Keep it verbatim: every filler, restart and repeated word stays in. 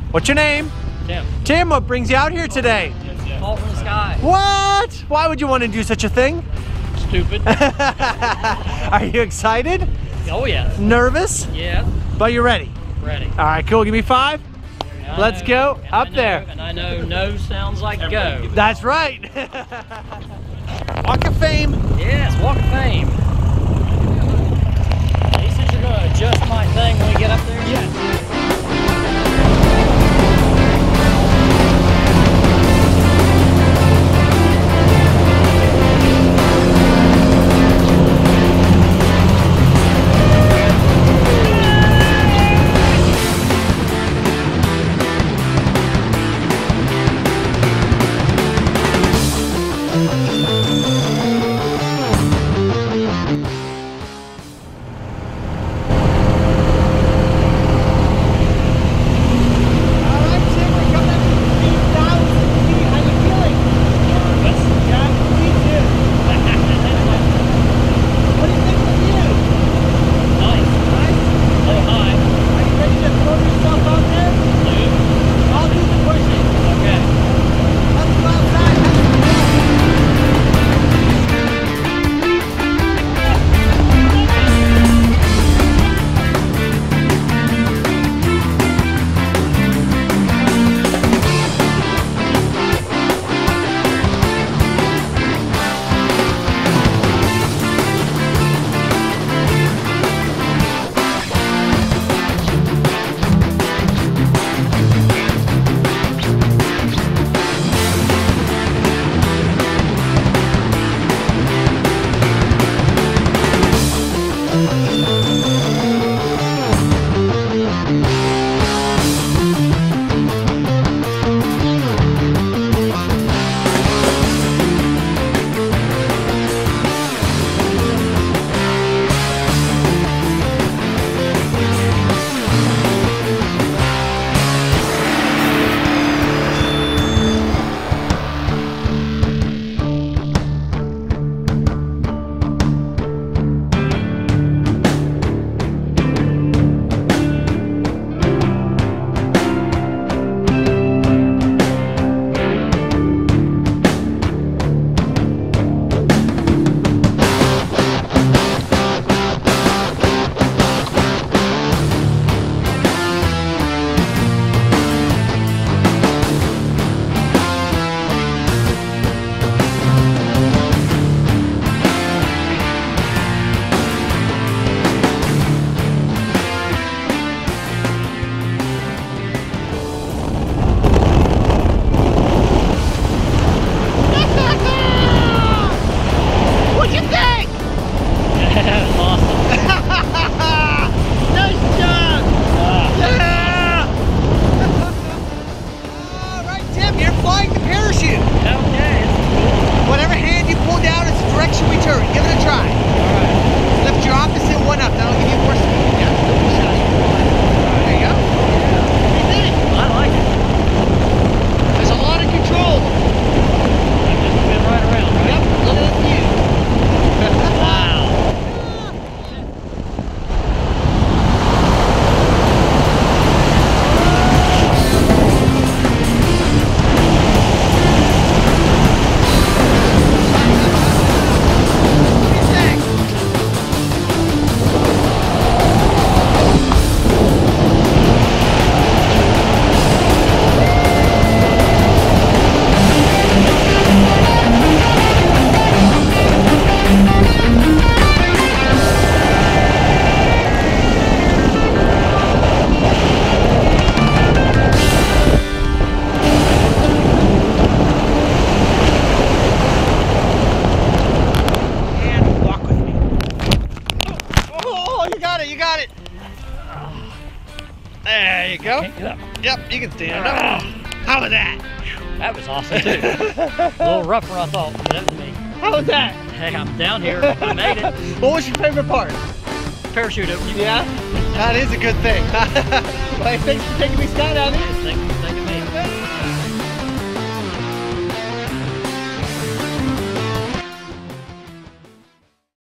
What's your name? Tim. Tim, what brings you out here today? Fall from the sky. What? Why would you want to do such a thing? Stupid. Are you excited? Oh yeah. Nervous? Yeah. But you're ready? Ready. All right, cool. Give me five. I Let's know, go. and Up I know, there. And I know no sounds like go. That's right. Walk of Fame. Yes, Walk of Fame. He said you're going to adjust my thing when we get up there? Yes. There you go. Yep, you can stand up. How was that? That was awesome too. A little rougher I thought, but that was me. How was that? Hey, I'm down here. I made it. What was your favorite part? Parachute opening. Yeah? That is a good thing. Well, thanks for taking me skydiving. Thank you. Thank you.